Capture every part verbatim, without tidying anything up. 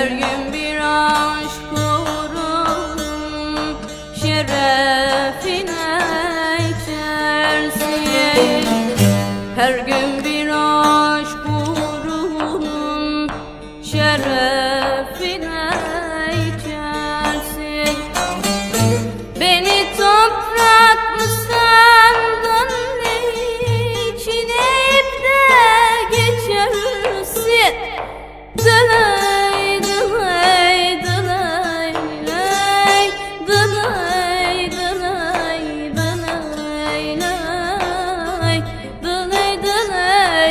Her gün bir aşk uğrun şerefine içersin. Her gün bir aşk uğrun şerefine içersin. Beni toprak mı sandın, içine ip de geçersin. Dılay dılay dılay lay, dılay dılay dılay lay, dılay dılay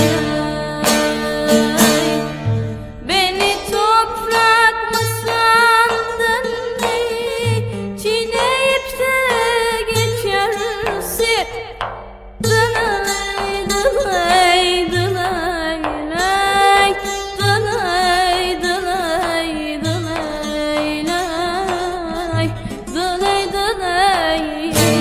lay. Beni toprak mı sandın, içine ip de geçersin. Dılay dılay dılay lay, dılay dılay dılay lay, dılay dılay lay.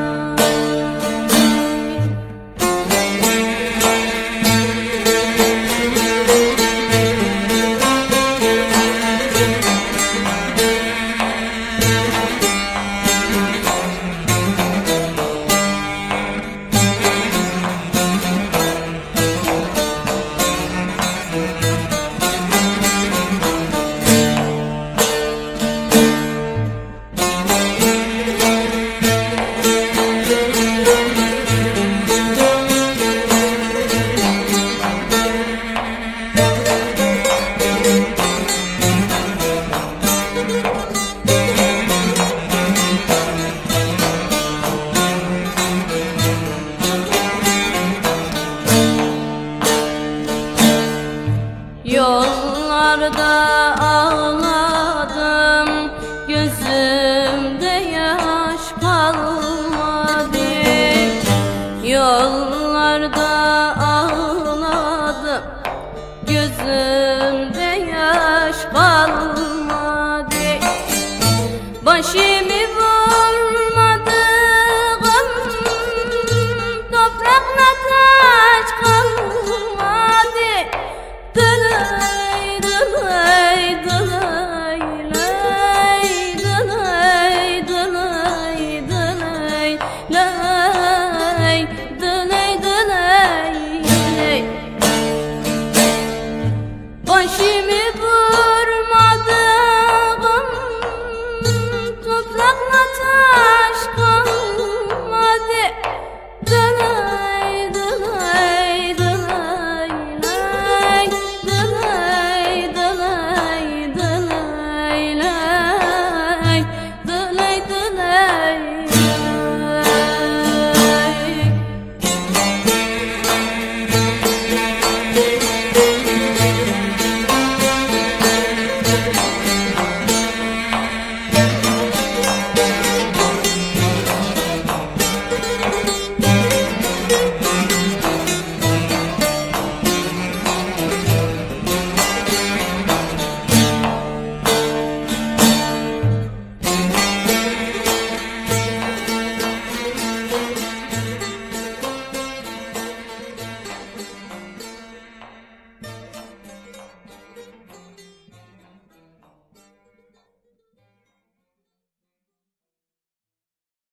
Yollarda ağladım, gözümde yaş kalmadı. Yollarda ağladım, gözümde yaş kalmadı. Başımı vurmadı gam, toprakla taç kalmadı. Dılay dılay dılay lay, dılay dılay dılay lay, dılay dılay lay. Başı